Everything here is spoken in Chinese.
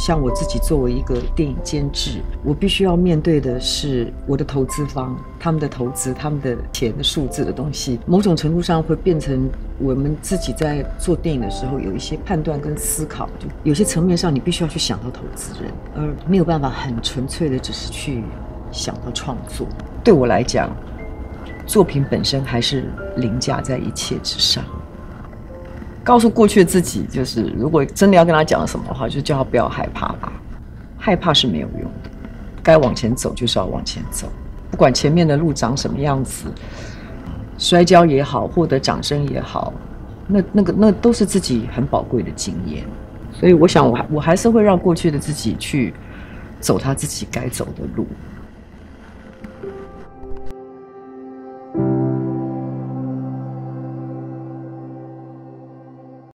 像我自己作为一个电影监制，我必须要面对的是我的投资方，他们的投资，他们的钱的数字的东西，某种程度上会变成我们自己在做电影的时候有一些判断跟思考，就有些层面上你必须要去想到投资人，而没有办法很纯粹的只是去想到创作。对我来讲，作品本身还是凌驾在一切之上。告诉过去的自己，就是如果真的要跟他讲什么的话，就叫他不要害怕吧。害怕是没有用的，该往前走就是要往前走，不管前面的路长什么样子，摔跤也好，获得掌声也好，那都是自己很宝贵的经验。所以我想我还是会让过去的自己去走他自己该走的路。